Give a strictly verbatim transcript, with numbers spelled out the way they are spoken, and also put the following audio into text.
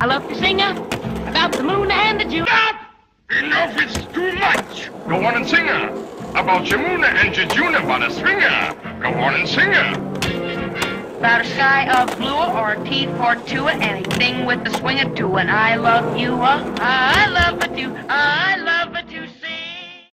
I love to sing uh, about the moon and the June. Stop! Enough is too much. Go on and sing uh, about your moon and your June about a swinger. Go on and sing uh. About a sky of blue or a T for two, anything with a swing or two. And I love you, uh, I love it you, I love it.